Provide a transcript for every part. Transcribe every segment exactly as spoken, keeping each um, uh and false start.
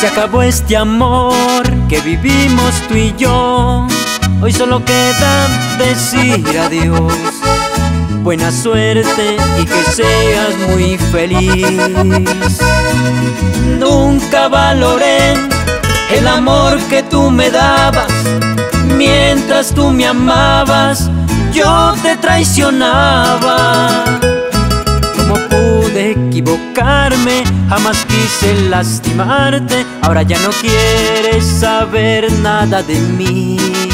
acabó este amor que vivimos tú y yo. Hoy solo queda decir adiós. Buena suerte y que seas muy feliz. Nunca valoré el amor que tú me dabas. Mientras tú me amabas, yo te traicionaba. ¿Cómo pude equivocarme? Jamás quise lastimarte. Ahora ya no quieres saber nada de mí.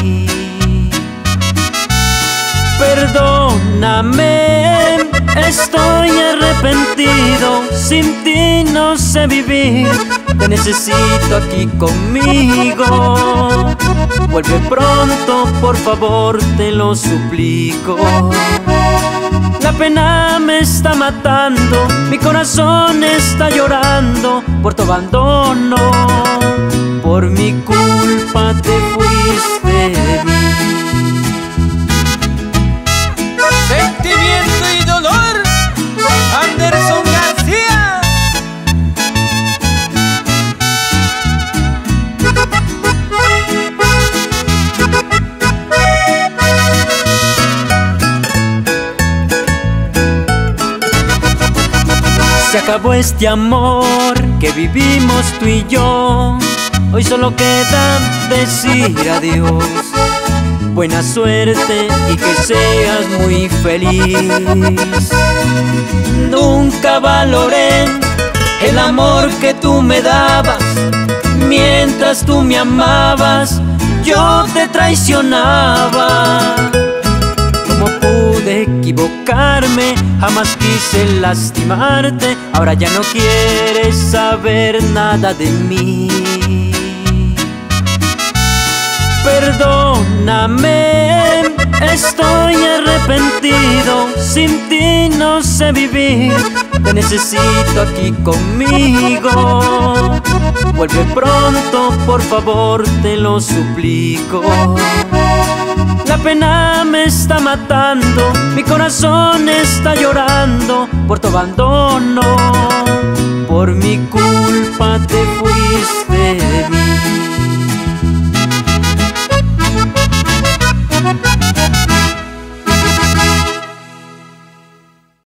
Perdóname, estoy arrepentido. Sin ti no sé vivir. Te necesito aquí conmigo. Vuelve pronto, por favor, te lo suplico. La pena me está matando, mi corazón está llorando por tu abandono. Por mi culpa te fuiste de mí. Sentimiento y dolor, Anderson García. Se acabó este amor que vivimos tú y yo. Hoy solo queda decir adiós. Buena suerte y que seas muy feliz. Nunca valoré el amor que tú me dabas. Mientras tú me amabas, yo te traicionaba. ¿Cómo pude equivocarme? Jamás quise lastimarte. Ahora ya no quieres saber nada de mí. Perdóname, estoy arrepentido. Sin ti no sé vivir. Te necesito aquí conmigo. Vuelve pronto, por favor, te lo suplico. La pena me está matando, mi corazón está llorando por tu abandono. Por mi culpa te fuiste de mí.